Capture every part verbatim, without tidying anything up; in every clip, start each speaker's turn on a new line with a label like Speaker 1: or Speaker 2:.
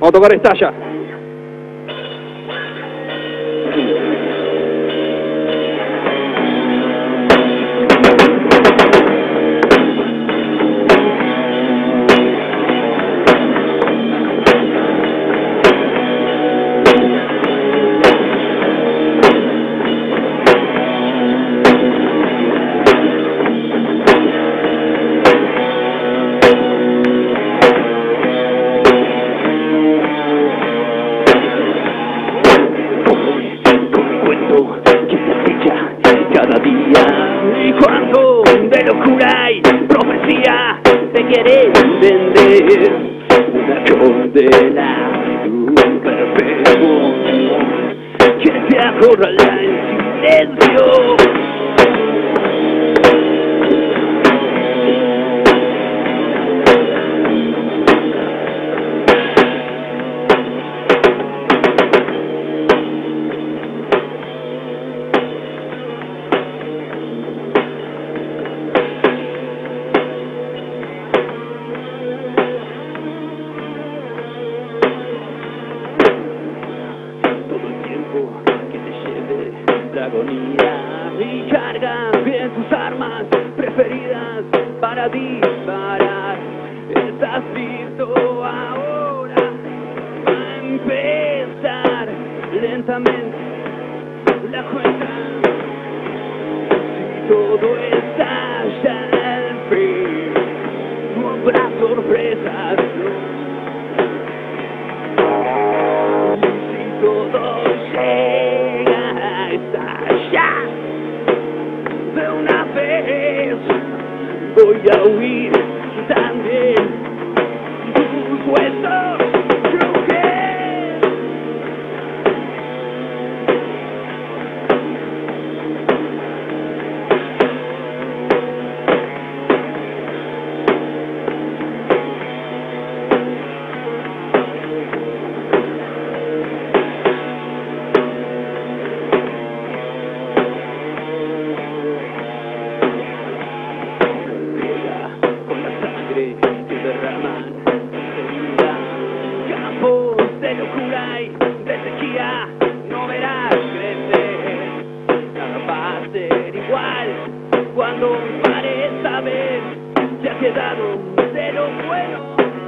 Speaker 1: Vamos a tocar Estalla. Cada día y cuánto de locura y profecía te quieren vender, una condena, un perpetuo que te acorrala en silencio. Que te lleve la agonía y carga bien tus armas preferidas para disparar. Estás listo ahora a empezar lentamente la cuenta. Si todo estalla al fin, no habrá sorpresas. Si todo llega a estallar de una vez, voy a huir también tus huesos. Que derraman enseguida campos de locura y de sequía, no verás crecer, nada va a ser igual cuando pares a ver, se ha quedado de lo bueno.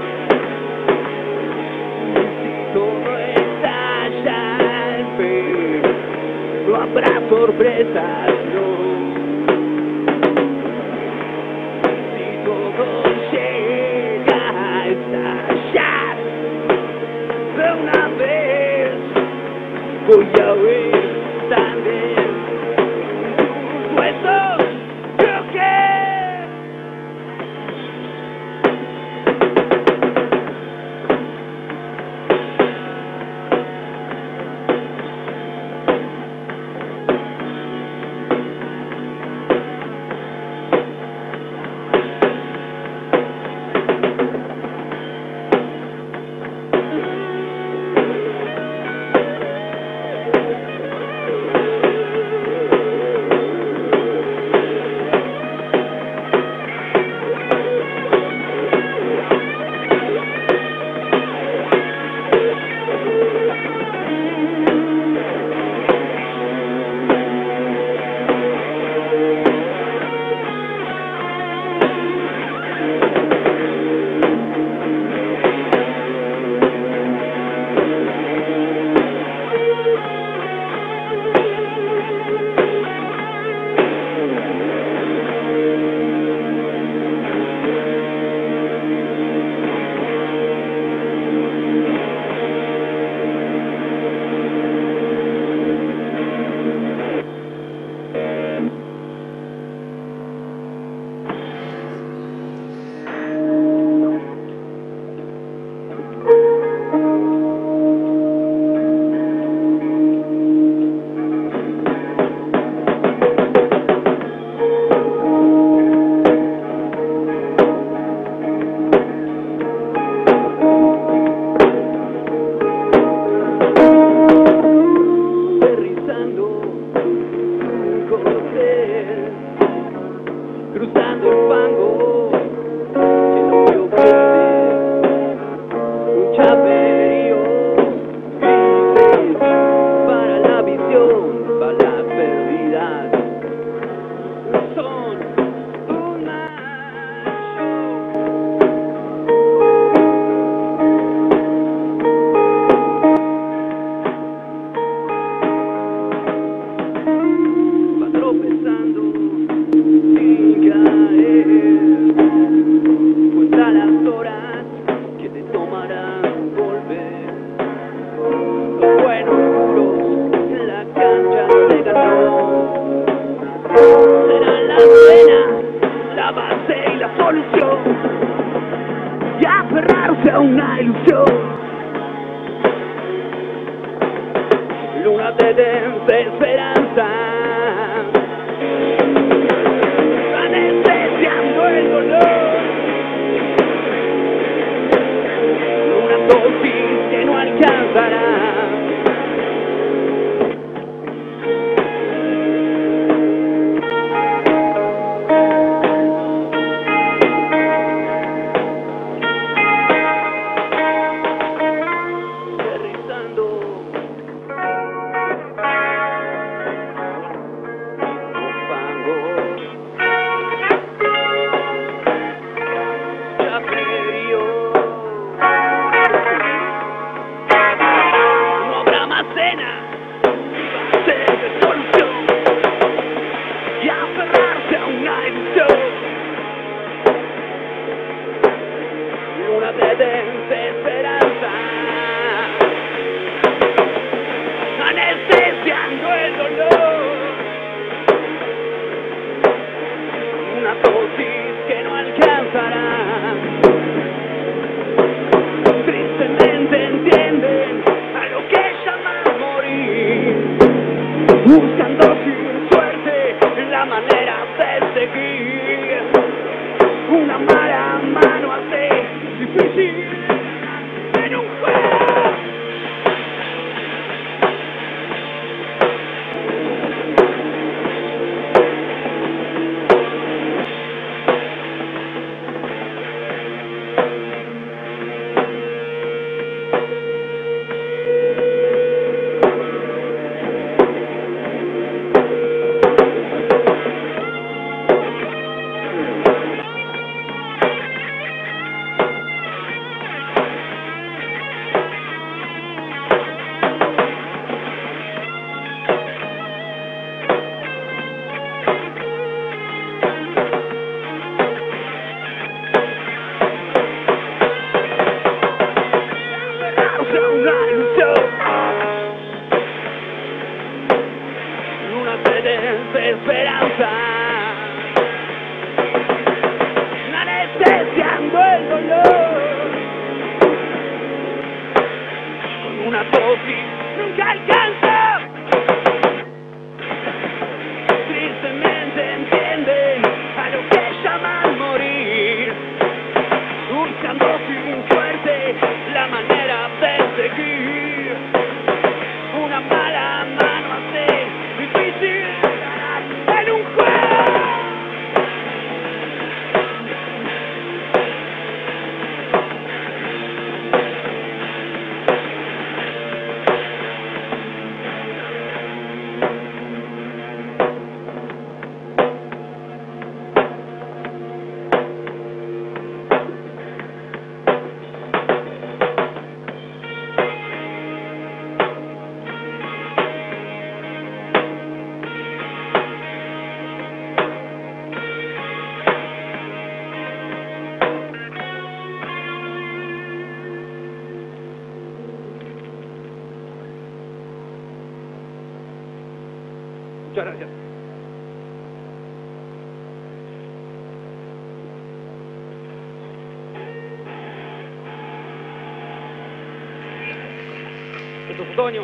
Speaker 1: Si todo estalla al fin, no habrá sorpresas, no. De una vez voy a huir también tus huesos. Creo que una ilusión, luna de desesperanza, anestesiando el dolor, una dosis que no alcanzará. Luna de desesperanza, anestesiando el dolor, una dosis que no alcanzará. Tristemente entienden a lo que llaman morir, buscando sin suerte la manera de seguir. Una mala mano hace difícil en un juego. Luna de desesperanza, anestesiando el dolor, con una dosis nunca alcanza. Tristemente entienden a lo que llaman morir, buscando sin suerte la manera de seguir. Una mala mano hace difícil ganar en un juego. Muchas gracias. Esto es otoño.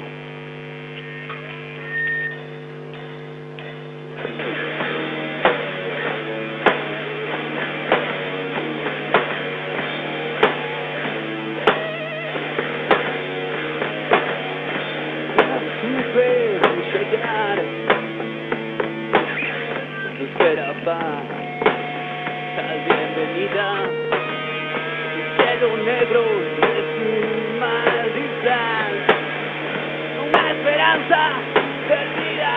Speaker 1: Llegar, espera paz, tal bienvenida. El cielo negro es un maldición, una esperanza perdida.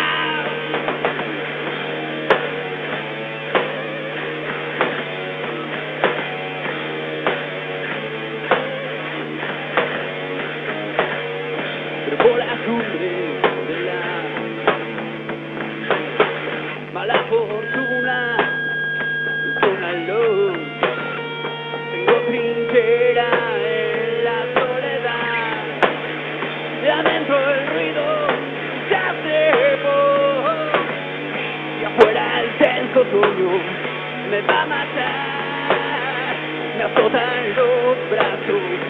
Speaker 1: Por la cumbre de la mala fortuna, una luz, tengo trinchera en la soledad, de adentro el ruido se hace voz, y afuera el tenso sueño me va a matar, me azotan los brazos.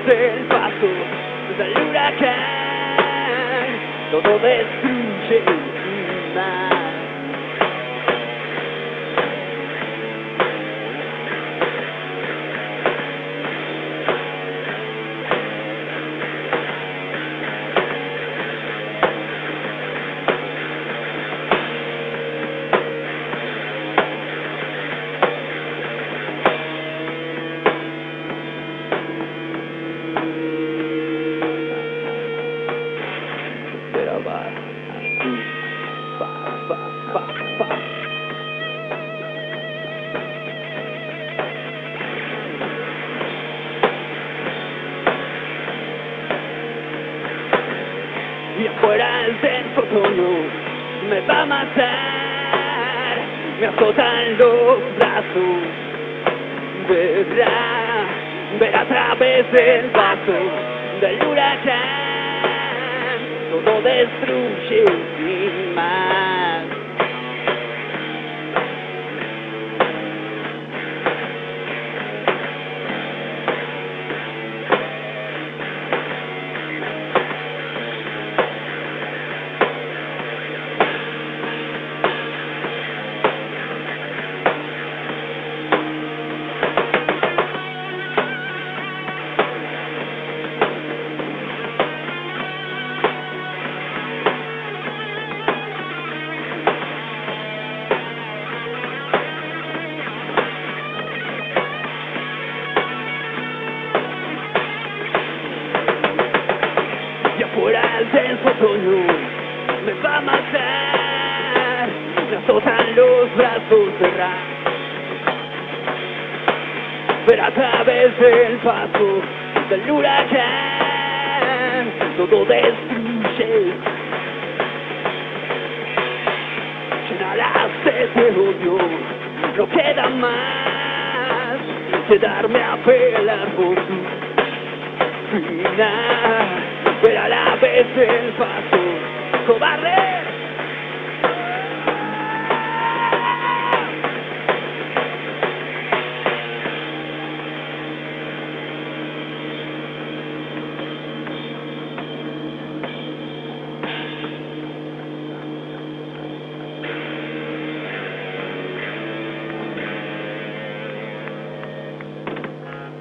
Speaker 1: el paso del huracán, todo destruye sin más. Y afuera el denso otoño me va a matar, me azotan los brazos, verá, ver a través del vaso del huracán, todo destruye sin más. Fuera el denso otoño me va a matar, me azotan los brazos cerrar, ver a través del paso del huracán, todo destruye, llena la sed de odio, no queda más que darme a pelar por tu final. Pero a la vez el paso cobarde.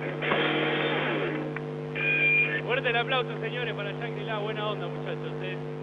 Speaker 2: Fuerte el aplauso, señores, para Shangri-La. Buena onda, muchachos, ¿eh?